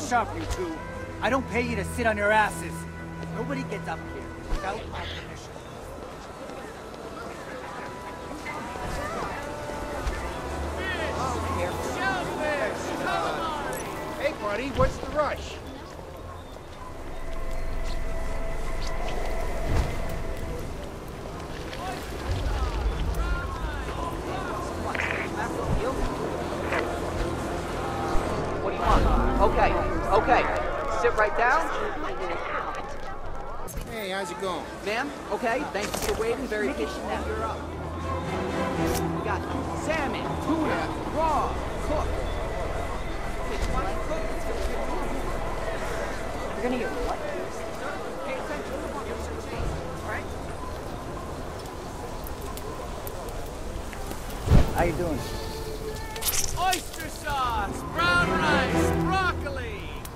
sharp, you two. I don't pay you to sit on your asses. Nobody gets up here without my permission. Hey, buddy, what's the rush? What do you want? Okay. Sit right down. Hey, how's it going? Ma'am, okay, thank you for waiting. Very patient. Now you're up. We got salmon, tuna, raw, cooked. You're gonna get what? Pay attention. Give us a change, all right? How you doing? Oyster sauce, brown rice, broccoli.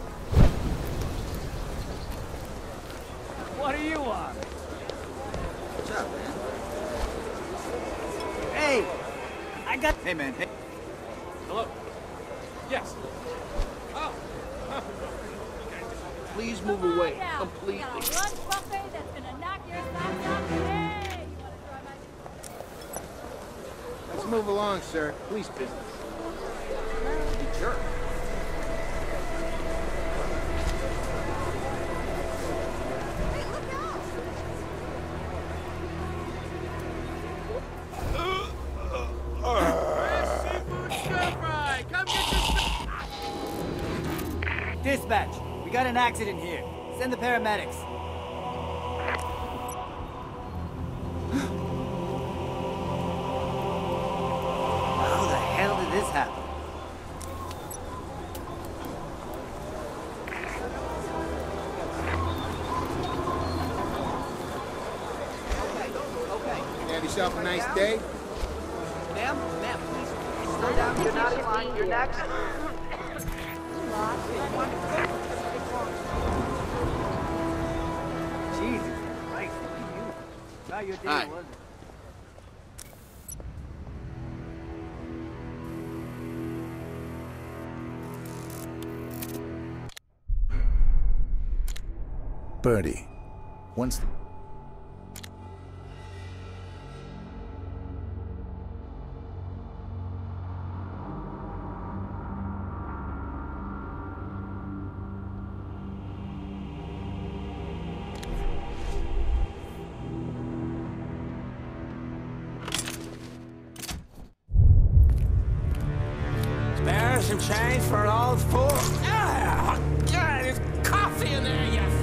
What do you want? What's up, man? Hey! I got... Hey, man. Hey. Hello. Yes. Oh. Please move away Now, completely. we got a lunch buffet that's gonna knock your socks off. Hey! You wanna try my... Let's move along, sir. Police business. You jerk. Dispatch, we got an accident here. Send the paramedics. How the hell did this happen? Okay. Have yourself a nice day. Ma'am, please. Slow down. You're not in line. You're next. Jesus Christ, look at you. How your day Hi. was it? Birdie, once the Spare some change for an old fool. Ah, God, there's coffee in there, you